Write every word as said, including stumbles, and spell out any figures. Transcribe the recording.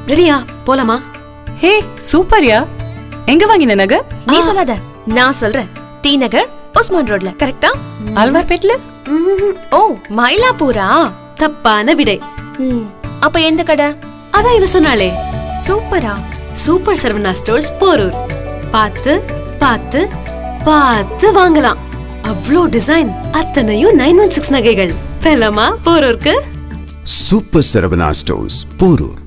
ரெடியா போலாமா? ஹே சூப்பர்யா. எங்க வாங்கின நகை? நீ சொல்லாத, நான் சொல்றேன். டி நகர், உஸ்மான் ரோட்ல. கரெக்டா? அல்வார்பேட்ல? ஓ மயிலாப்பூரா? தப்பான விடை. அப்ப எந்த கடை? அதான் இவ சொன்னாலே. சூப்பரா? Super Saravana stores Porur. பார்த்து பார்த்து பார்த்து வாங்கலாம். அவ்ளோ டிசைன், அத்தனையும் நைன் ஒன் சிக்ஸ் நகைகள். போலாமா போரூருக்கு? Super Saravana stores Porur.